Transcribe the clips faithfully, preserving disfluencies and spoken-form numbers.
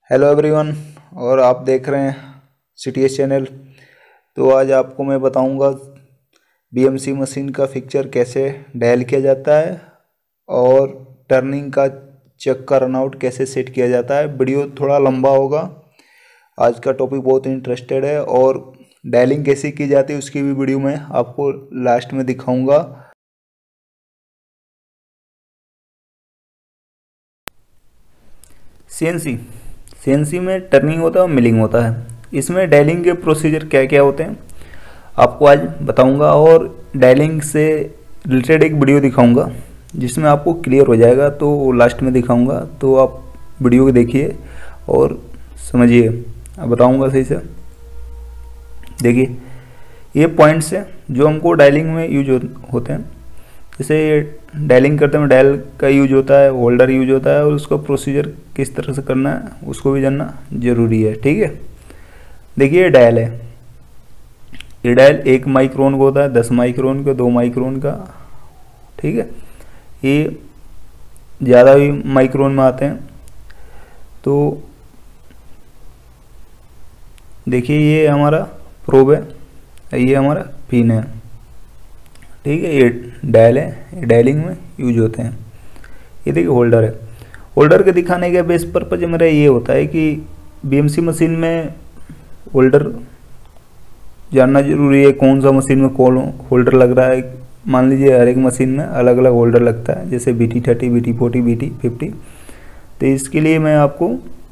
Hello everyone, और आप देख रहे हैं सी टी एस चैनल। तो आज आपको मैं बताऊंगा बी एम सी मशीन का फिक्चर कैसे डायल किया जाता है और टर्निंग का चक्का रनआउट कैसे सेट किया जाता है। वीडियो थोड़ा लंबा होगा। आज का टॉपिक बहुत इंटरेस्टेड है और डायलिंग कैसे की जाती है उसकी भी वीडियो मैं आपको लास्ट में दिखाऊंगा। C N C C N C में टर्निंग होता है और मिलिंग होता है। इसमें डायलिंग के प्रोसीजर क्या क्या होते हैं आपको आज बताऊंगा और डायलिंग से रिलेटेड एक वीडियो दिखाऊंगा जिसमें आपको क्लियर हो जाएगा। तो लास्ट में दिखाऊंगा, तो आप वीडियो को देखिए और समझिए। अब बताऊंगा सही से। देखिए, ये पॉइंट्स हैं जो हमको डायलिंग में यूज हो, होते हैं। जैसे डायलिंग करते में डायल का यूज होता है, होल्डर यूज होता है और उसका प्रोसीजर किस तरह से करना है उसको भी जानना जरूरी है। ठीक है, देखिए ये डायल है। ये डायल एक माइक्रोन का होता है, दस माइक्रोन का, दो माइक्रोन का। ठीक है, ये ज़्यादा भी माइक्रोन में आते हैं। तो देखिए ये हमारा प्रोब है, ये हमारा पिन है। ठीक है, ये डायल है, ये डायलिंग में यूज होते हैं। ये देखिए होल्डर है। होल्डर के दिखाने का बेस पर्पज मेरा ये होता है कि बी एम सी मशीन में होल्डर जानना जरूरी है। कौन सा मशीन में कौन होल्डर लग रहा है। मान लीजिए हर एक मशीन में अलग अलग होल्डर लगता है, जैसे B T thirty, B T forty, B T fifty. तो इसके लिए मैं आपको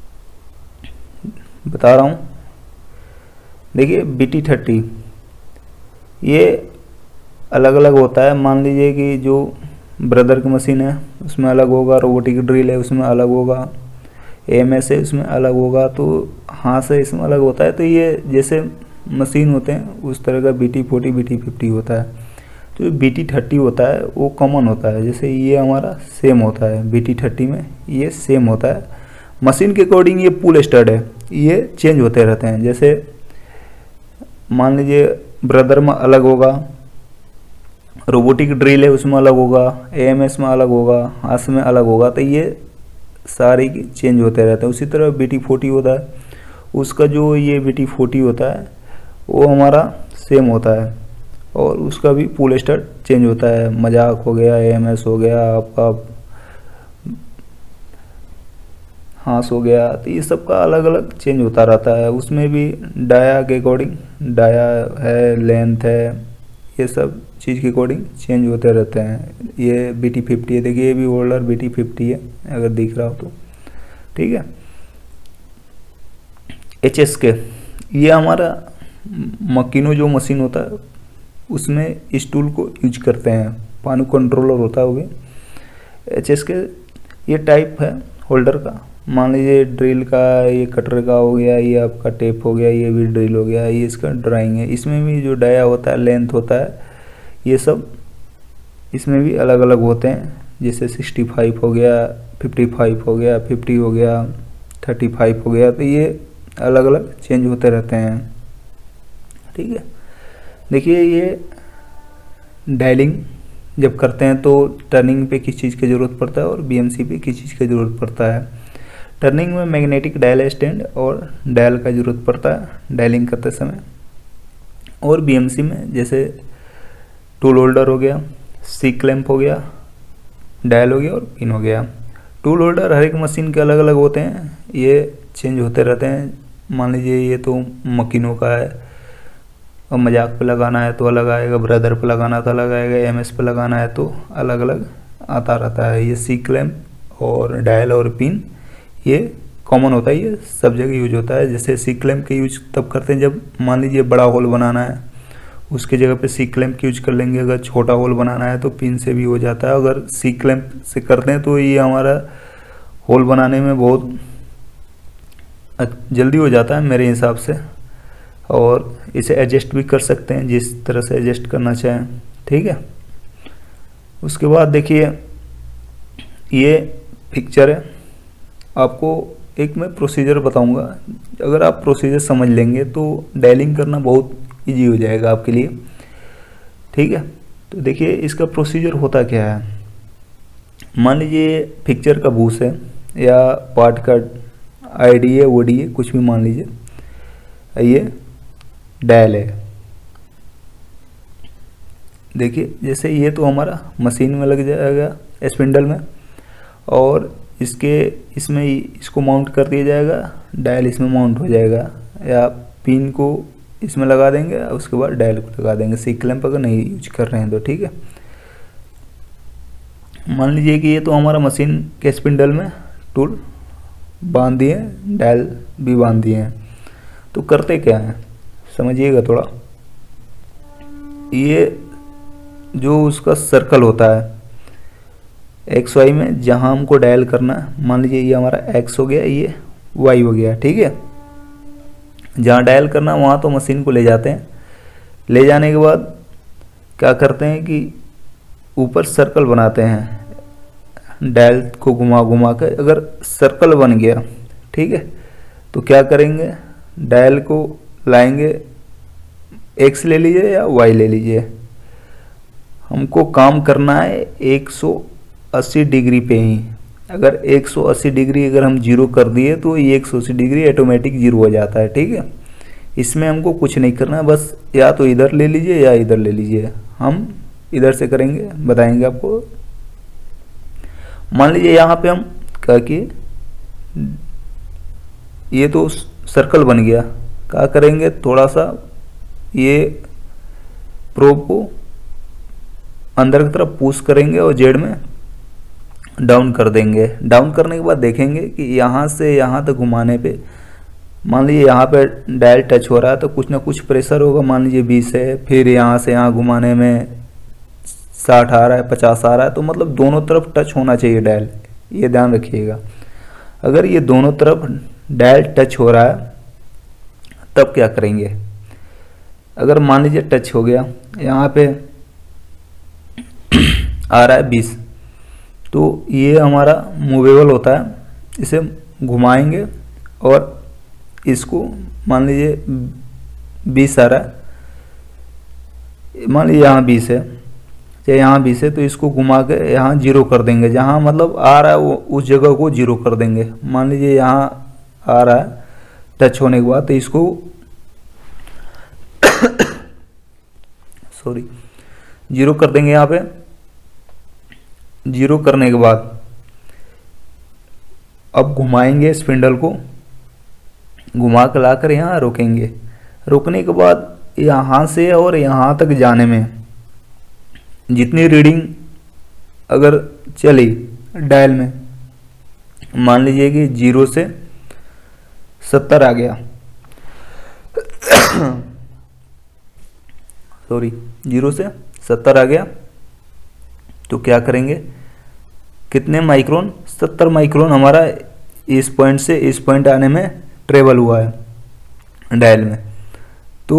बता रहा हूँ। देखिए बी टी थर्टी ये अलग अलग होता है। मान लीजिए कि जो ब्रदर की मशीन है उसमें अलग होगा, रोबोटिक ड्रिल है उसमें अलग होगा, ए एम एस है उसमें अलग होगा, तो हाथ से इसमें अलग होता है। तो ये जैसे मशीन होते हैं उस तरह का B T forty, B T fifty होता है। तो बी टी थर्टी होता है वो कॉमन होता है। जैसे ये हमारा सेम होता है, बी टी थर्टी में ये सेम होता है। मशीन के अकॉर्डिंग ये पुल स्टड है, ये चेंज होते रहते हैं। जैसे मान लीजिए ब्रदर में अलग होगा, रोबोटिक ड्रिल है उसमें अलग होगा, ए एम एस में अलग होगा, हाथ में अलग होगा। तो ये सारे चेंज होते रहते हैं। उसी तरह बी टी फोर्टी होता है, उसका जो ये बी टी फोर्टी होता है वो हमारा सेम होता है और उसका भी पुल स्टार्ट चेंज होता है। मजाक हो गया, ए एम एस हो गया, आपका हाथ हो गया। तो ये सब का अलग अलग चेंज होता रहता है। उसमें भी डाया के अकॉर्डिंग, डाया है, लेंथ है, ये सब चीज़ के अकॉर्डिंग चेंज होते रहते हैं। ये बी टी फिफ्टी है, देखिए ये भी होल्डर बी टी फिफ्टी है अगर दिख रहा हो तो। ठीक है, एच एस के ये हमारा मकीनो जो मशीन होता है उसमें इस टूल को यूज करते हैं। पानी कंट्रोलर होता है वो भी। एच एस के ये टाइप है होल्डर का। मान लीजिए ड्रिल का, ये कटर का हो गया, ये आपका टेप हो गया, ये भी ड्रिल हो गया, ये इसका ड्राइंग है। इसमें भी जो डाया होता है, लेंथ होता है, ये सब इसमें भी अलग अलग होते हैं। जैसे सिक्सटी फाइव हो गया, फिफ्टी फाइव हो गया, फिफ्टी हो गया, थर्टी फाइव हो गया। तो ये अलग अलग चेंज होते रहते हैं। ठीक है, देखिए ये डायलिंग जब करते हैं तो टर्निंग पे किस चीज़ की ज़रूरत पड़ता है और बी एम सी पे किस चीज़ की ज़रूरत पड़ता है। टर्निंग में मैग्नेटिक डायल स्टैंड और डायल का ज़रूरत पड़ता है डायलिंग करते समय। और बी एम सी में जैसे टूल होल्डर हो गया, सी क्लैंप हो गया, डायल हो गया और पिन हो गया। टूल होल्डर हर एक मशीन के अलग अलग होते हैं, ये चेंज होते रहते हैं। मान लीजिए ये तो मकीनों का है और मजाक पे लगाना है तो अलग आएगा, ब्रदर पे लगाना तो अलग आएगा, एम एस पे लगाना है तो अलग अलग आता रहता है। ये सी क्लैंप और डायल और पिन ये कॉमन होता है, ये सब जगह यूज होता है। जैसे सी क्लैंप के यूज तब करते हैं जब मान लीजिए बड़ा होल बनाना है, उसके जगह पे सी क्लैंप यूज कर लेंगे। अगर छोटा होल बनाना है तो पिन से भी हो जाता है। अगर सी क्लैंप से करते हैं तो ये हमारा होल बनाने में बहुत जल्दी हो जाता है मेरे हिसाब से। और इसे एडजस्ट भी कर सकते हैं जिस तरह से एडजस्ट करना चाहें। ठीक है, उसके बाद देखिए ये पिक्चर है। आपको एक मैं प्रोसीजर बताऊंगा। अगर आप प्रोसीजर समझ लेंगे तो डायलिंग करना बहुत इजी हो जाएगा आपके लिए। ठीक है, तो देखिए इसका प्रोसीजर होता क्या है। मान लीजिए पिक्चर का बूस है या पार्ट का आई डी है, ओ डी है, कुछ भी मान लीजिए। ये डायल है। देखिए जैसे ये तो हमारा मशीन में लग जाएगा स्पिंडल में, और इसके इसमें इसको माउंट कर दिया जाएगा, डायल इसमें माउंट हो जाएगा, या पिन को इसमें लगा देंगे, उसके बाद डायल को लगा देंगे। सी क्लैंप अगर नहीं यूज कर रहे हैं तो ठीक है। मान लीजिए कि ये तो हमारा मशीन के स्पिंडल में टूल बांध दिए, डायल भी बांध दिए हैं। तो करते क्या है समझिएगा थोड़ा। ये जो उसका सर्कल होता है एक्स वाई में, जहां हमको डायल करना है, मान लीजिए ये हमारा एक्स हो गया, ये वाई हो गया, ठीक है। जहां डायल करना वहां तो मशीन को ले जाते हैं। ले जाने के बाद क्या करते हैं कि ऊपर सर्कल बनाते हैं, डायल को घुमा घुमा कर। अगर सर्कल बन गया, ठीक है, तो क्या करेंगे, डायल को लाएंगे, एक्स ले लीजिए या वाई ले लीजिए, हमको काम करना है एक सौ अस्सी डिग्री पे ही। अगर एक सौ अस्सी डिग्री अगर हम जीरो कर दिए तो ये एक सौ अस्सी डिग्री ऑटोमेटिक जीरो हो जाता है, ठीक है। इसमें हमको कुछ नहीं करना है, बस या तो इधर ले लीजिए या इधर ले लीजिए। हम इधर से करेंगे, बताएंगे आपको। मान लीजिए यहाँ पे हम क्या किए, ये तो सर्कल बन गया, क्या करेंगे, थोड़ा सा ये प्रोब को अंदर की तरफ पुश करेंगे और जेड में डाउन कर देंगे। डाउन करने के बाद देखेंगे कि यहाँ से यहाँ तक घुमाने पे, मान लीजिए यहाँ पे डायल टच हो रहा है तो कुछ ना कुछ प्रेशर होगा, मान लीजिए बीस है, फिर यहाँ से यहाँ घुमाने में साठ आ रहा है, पचास आ रहा है, तो मतलब दोनों तरफ टच होना चाहिए डायल, ये ध्यान रखिएगा। अगर ये दोनों तरफ डायल टच हो रहा है तब क्या करेंगे, अगर मान लीजिए टच हो गया, यहाँ पे आ रहा है बीस, तो ये हमारा मूवेबल होता है, इसे घुमाएंगे और इसको मान लीजिए बीस आ रहा है, मान लीजिए यहाँ बीस है, चाहे यहाँ बीस है, तो इसको घुमा के यहाँ जीरो कर देंगे, जहाँ मतलब आ रहा है वो उस जगह को जीरो कर देंगे। मान लीजिए यहाँ आ रहा है टच होने के बाद, तो इसको सॉरी जीरो कर देंगे। यहाँ पे जीरो करने के बाद अब घुमाएंगे स्पिंडल को, घुमा कर लाकर यहाँ रोकेंगे। रोकने के बाद यहाँ से और यहाँ तक जाने में जितनी रीडिंग अगर चली डायल में, मान लीजिए कि जीरो से सत्तर आ गया, सॉरी जीरो से सत्तर आ गया, तो क्या करेंगे, कितने माइक्रोन, सत्तर माइक्रोन हमारा इस पॉइंट से इस पॉइंट आने में ट्रेवल हुआ है डायल में। तो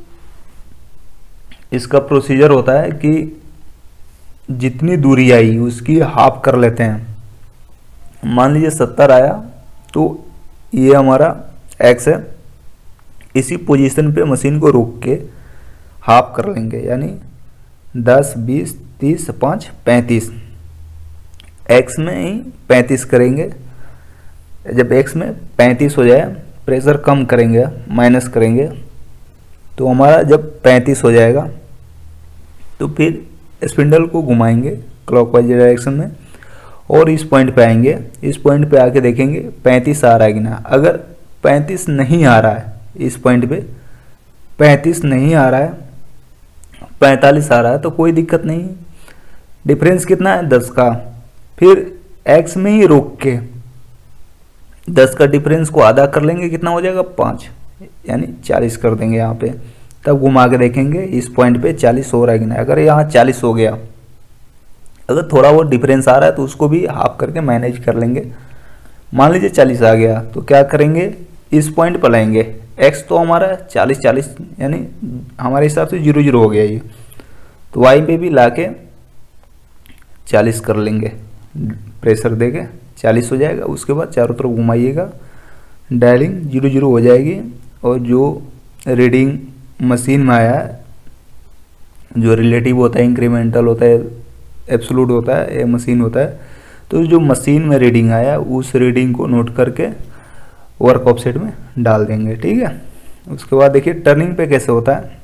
इसका प्रोसीजर होता है कि जितनी दूरी आई उसकी हाफ कर लेते हैं। मान लीजिए सत्तर आया तो ये हमारा एक्स है, इसी पोजीशन पे मशीन को रोक के हाफ कर लेंगे, यानी दस बीस तीस पाँच पैंतीस, एक्स में ही पैंतीस करेंगे। जब एक्स में पैंतीस हो जाए, प्रेशर कम करेंगे, माइनस करेंगे, तो हमारा जब पैंतीस हो जाएगा तो फिर स्पिंडल को घुमाएंगे क्लॉकवाइज डायरेक्शन में और इस पॉइंट पे आएंगे। इस पॉइंट पे आके देखेंगे पैंतीस आ रहा है कि ना। अगर पैंतीस नहीं आ रहा है, इस पॉइंट पे पैंतीस नहीं आ रहा है, पैंतालीस आ रहा है, तो कोई दिक्कत नहीं। डिफरेंस कितना है, दस का। फिर एक्स में ही रोक के दस का डिफरेंस को आधा कर लेंगे, कितना हो जाएगा, पाँच, यानी चालीस कर देंगे यहाँ पे। तब घुमा के देखेंगे इस पॉइंट पे चालीस हो रहा है कि नहीं। अगर यहाँ चालीस हो गया, अगर थोड़ा बहुत डिफरेंस आ रहा है तो उसको भी हाफ करके मैनेज कर लेंगे। मान लीजिए चालीस आ गया तो क्या करेंगे, इस पॉइंट पर लाएंगे। एक्स तो हमारा चालीस चालीस यानी हमारे हिसाब से जीरो जीरो हो गया ये, तो वाई पे भी ला के चालीस कर लेंगे, प्रेशर दे के चालीस हो जाएगा। उसके बाद चारों तरफ घुमाइएगा, डायलिंग जीरो जीरो हो जाएगी और जो रीडिंग मशीन में आया है, जो रिलेटिव होता है, इंक्रीमेंटल होता है, एब्सोल्यूट होता है, ये मशीन होता है, तो जो मशीन में रीडिंग आया उस रीडिंग को नोट करके वर्क ऑफसेट में डाल देंगे। ठीक है, उसके बाद देखिए टर्निंग पे कैसे होता है।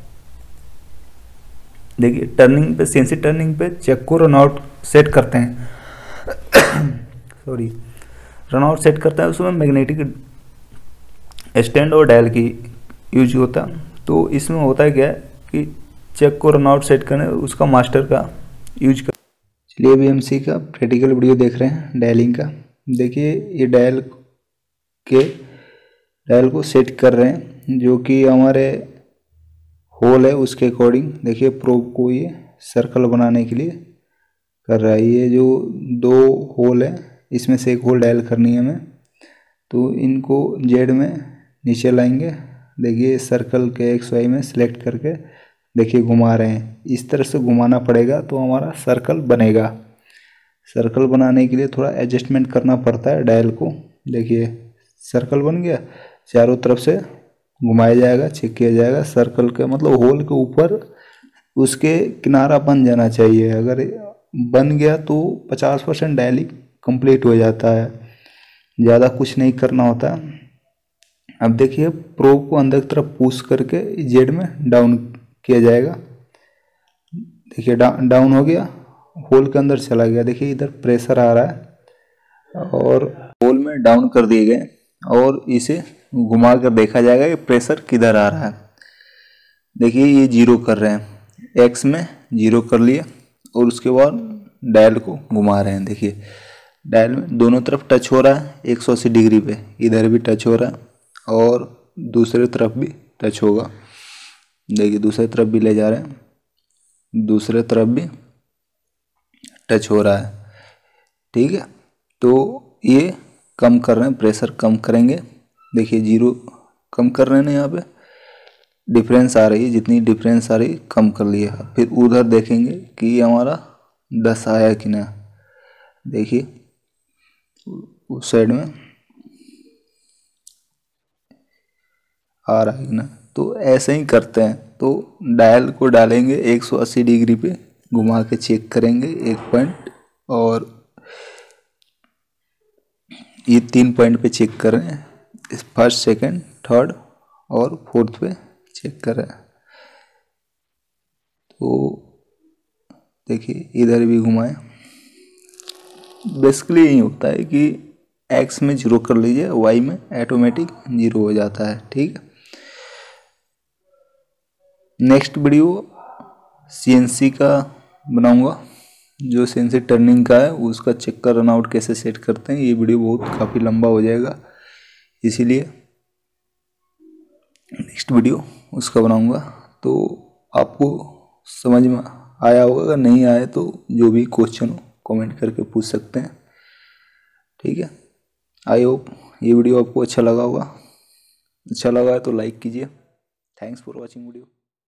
देखिए टर्निंग पे, सीएनसी टर्निंग पे चेक को रन आउट सेट करते हैं सॉरी रन आउट सेट करते हैं, उसमें मैग्नेटिक स्टैंड और डायल की यूज होता है। तो इसमें होता है क्या है कि चेक को रन आउट सेट करने उसका मास्टर का यूज कर। चलिए अभी एमसी का प्रैक्टिकल वीडियो देख रहे हैं डायलिंग का। देखिए ये डायल के डायल को सेट कर रहे हैं, जो कि हमारे होल है उसके अकॉर्डिंग। देखिए प्रोब को ये सर्कल बनाने के लिए कर रहा है। ये जो दो होल है इसमें से एक होल डायल करनी है हमें, तो इनको जेड में नीचे लाएंगे। देखिए सर्कल के एक्स वाई में सिलेक्ट करके देखिए घुमा रहे हैं, इस तरह से घुमाना पड़ेगा तो हमारा सर्कल बनेगा। सर्कल बनाने के लिए थोड़ा एडजस्टमेंट करना पड़ता है डायल को। देखिए सर्कल बन गया, चारों तरफ से घुमाया जाएगा, चेक किया जाएगा। सर्कल के मतलब होल के ऊपर उसके किनारा बन जाना चाहिए। अगर बन गया तो पचास परसेंट डायलिंग कंप्लीट हो जाता है, ज़्यादा कुछ नहीं करना होता। अब देखिए प्रोब को अंदर की तरफ पुश करके जेड में डाउन किया जाएगा। देखिए डा, डाउन हो गया, होल के अंदर चला गया। देखिए इधर प्रेशर आ रहा है और होल में डाउन कर दिए गए, और इसे घुमा कर देखा जाएगा कि प्रेशर किधर आ रहा है। देखिए ये जीरो कर रहे हैं, एक्स में जीरो कर लिए और उसके बाद डायल को घुमा रहे हैं। देखिए डायल में दोनों तरफ टच हो रहा है एक सौ अस्सी डिग्री पे, इधर भी टच हो रहा है और दूसरे तरफ भी टच होगा। देखिए दूसरे तरफ भी ले जा रहे हैं, दूसरे तरफ भी टच हो रहा है। ठीक है, तो ये कम कर रहे हैं, प्रेशर कम करेंगे। देखिए जीरो कम कर रहे हैं ना, यहाँ पे डिफरेंस आ रही है, जितनी डिफरेंस आ रही कम कर लिया। फिर उधर देखेंगे कि हमारा दस आया कि ना। देखिए उस साइड में आ रहा है कि ना। तो ऐसे ही करते हैं। तो डायल को डालेंगे एक सौ अस्सी डिग्री पे, घुमा के चेक करेंगे एक पॉइंट, और ये तीन पॉइंट पे चेक कर रहे हैं, फर्स्ट सेकंड थर्ड और फोर्थ पे चेक कर रहे हैं। तो देखिए इधर भी घुमाएं। बेसिकली यही होता है कि एक्स में जीरो कर लीजिए, वाई में ऑटोमेटिक जीरो हो जाता है। ठीक है, नेक्स्ट वीडियो सीएनसी का बनाऊंगा, जो सीएनसी टर्निंग का है उसका चेक कर रन आउट कैसे सेट करते हैं। ये वीडियो बहुत काफ़ी लंबा हो जाएगा, इसीलिए नेक्स्ट वीडियो उसका बनाऊंगा। तो आपको समझ में आया होगा, अगर नहीं आया तो जो भी क्वेश्चन हो कमेंट करके पूछ सकते हैं। ठीक है, आई होप ये वीडियो आपको अच्छा लगा होगा। अच्छा लगा है तो लाइक कीजिए। Thanks for watching video.